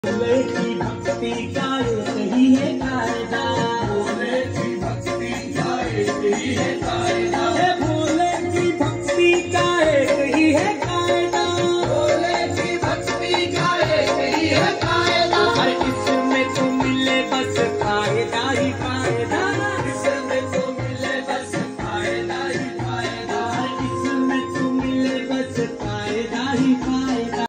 भोले की भक्ति का यही है कायदा, भोले की भक्ति का यही है कायदा, भोले की भक्ति का यही है कायदा, भोले की भक्ति का यही है कायदा।